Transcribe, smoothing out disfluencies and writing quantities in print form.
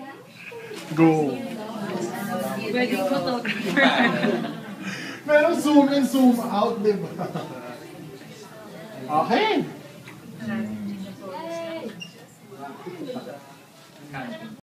Go. Wedding photographer. Pero zoom in, zoom out, diba? Okay.